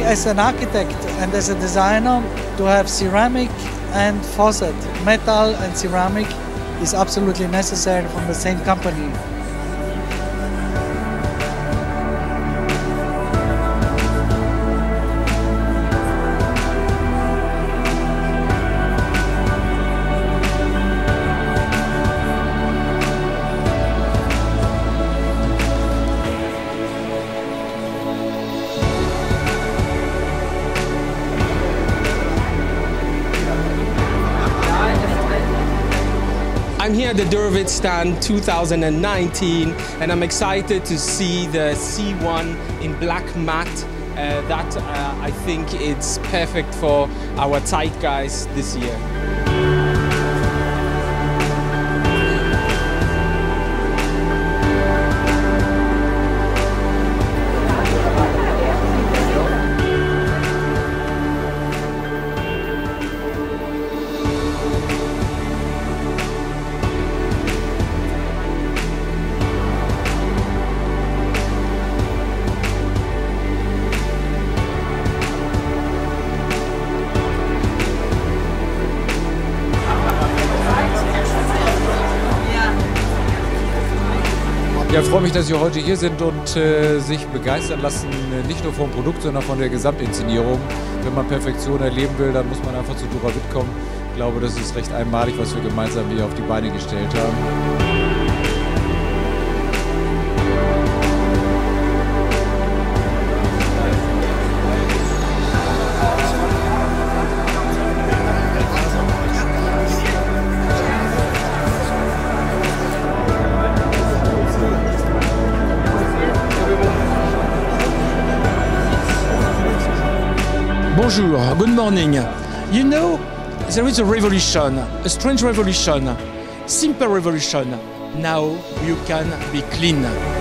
as an architect and as a designer, to have ceramic and faucet, metal and ceramic, is absolutely necessary from the same company. I'm here at the Durovit stand 2019 and I'm excited to see the C1 in black matte. I think it's perfect for our zeitgeist this year. Ja, ich freue mich, dass Sie heute hier sind und sich begeistern lassen, nicht nur vom Produkt, sondern von der Gesamtinszenierung. Wenn man Perfektion erleben will, dann muss man einfach zu Durovit kommen. Ich glaube, das ist recht einmalig, was wir gemeinsam hier auf die Beine gestellt haben. Bonjour, good morning. You know, there is a revolution, a strange revolution, simple revolution. Now you can be clean.